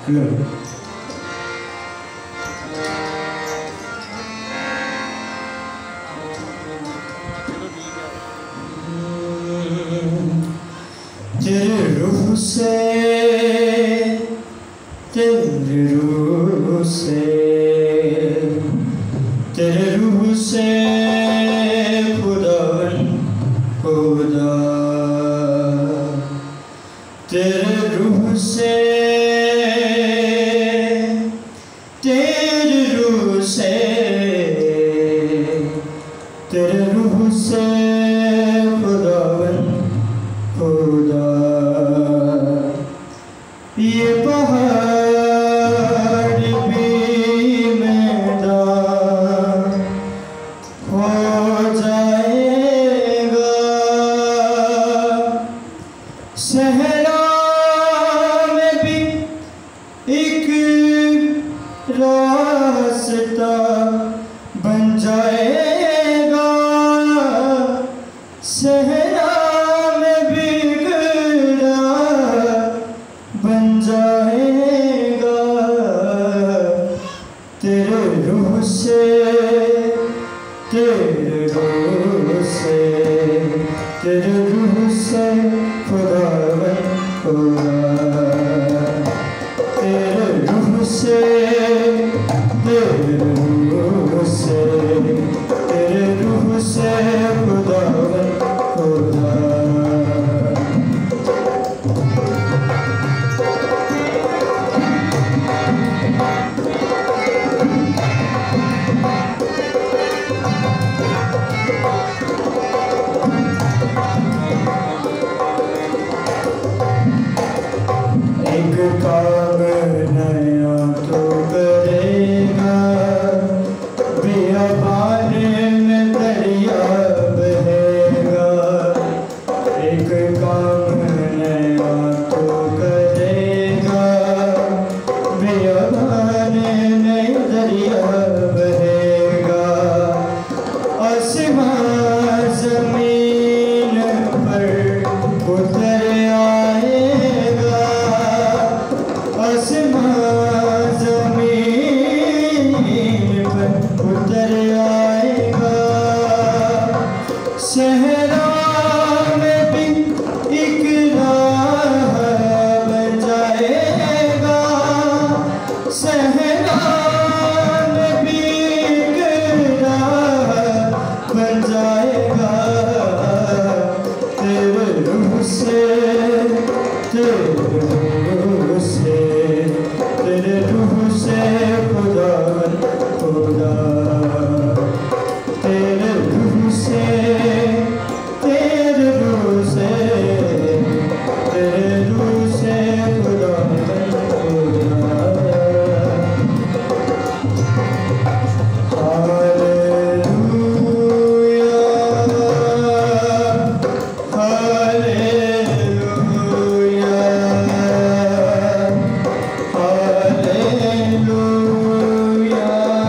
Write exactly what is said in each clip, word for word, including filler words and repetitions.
तेरे रूह से तेरे रूह से तेरे रूह से खुदावन खुदा तेरे रूह से तेरे रूह से तेरे रूह से खुदावन खुदा ये पहाड़ भी मैदान हो जाएगा, सहरा में भी एक रास्ता बन जाएगा, सहरा बन जाएगा। तेरे रूह से तेरे रूह से तेरे रूह से खुदावन खुदा तेरे रूह से तेरे रूह से तेरे रूह से खुदावन खुदा एक काम नया तो करेगा, बियाबान में दरिया बहेगा। एक काम नया तो करेगा, बियाबान में दरिया बहेगा। आसमां ज़मीन पर उतर आएगा, आसमां ज़मीन पर उतर आएगा। सहरा में भी एक राह बन जाएगा, सहरा में भी एक राह बन जाएगा। तेरे रूह से तेरे रूह से तेरे रूह से खुदावन खुदा तेरे रूह से तेरे रूह से तेरे रूह से खुदावन खुदा। हालेलुया हालेलुया हालेलुया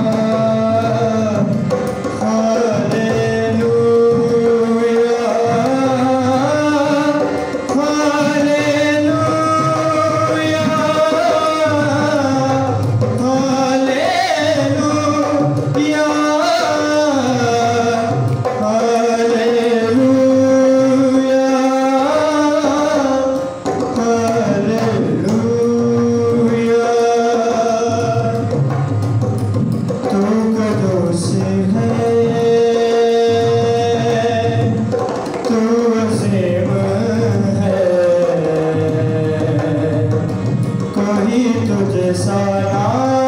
तुझे सारा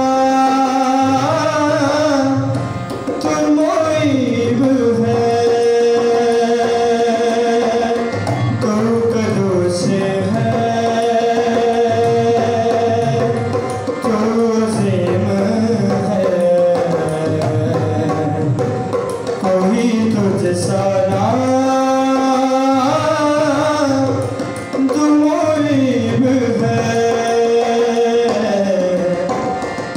तू मुईब है, तू कदों से है, तू अज़ीम है, कोई तुझे सारा तू मुईब है।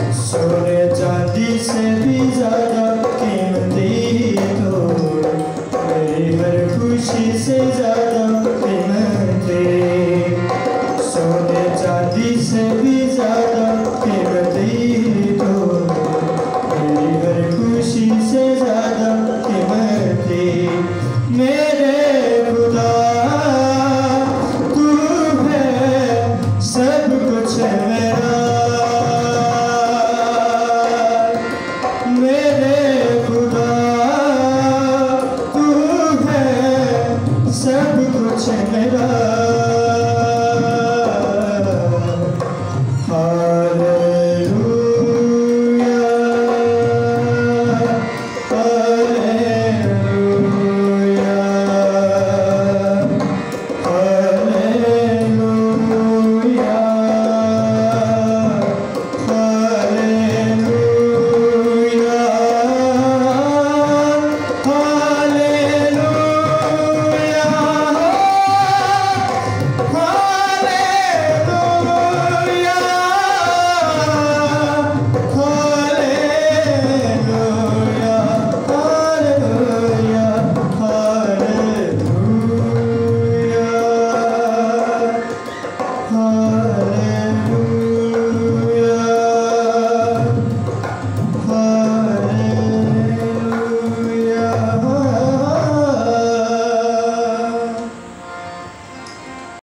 हाँ